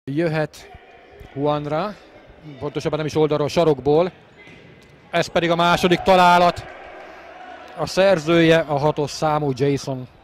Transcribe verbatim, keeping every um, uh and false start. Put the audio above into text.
Jöhet Juanra, pontosabban nem is oldalról, sarokból. Ez pedig a második találat. A szerzője a hatos számú Jason.